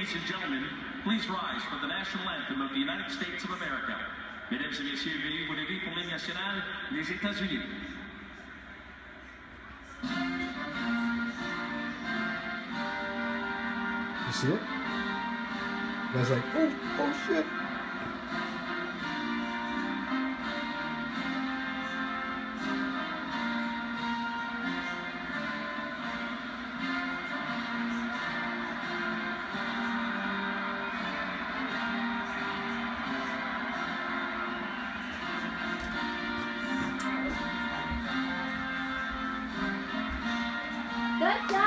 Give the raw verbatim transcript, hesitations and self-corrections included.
Ladies and gentlemen, please rise for the national anthem of the United States of America. Mesdames et messieurs, veuillez vous lever pour l'hymne national des États-Unis. You see it? I was like, oh, oh shit. Good job.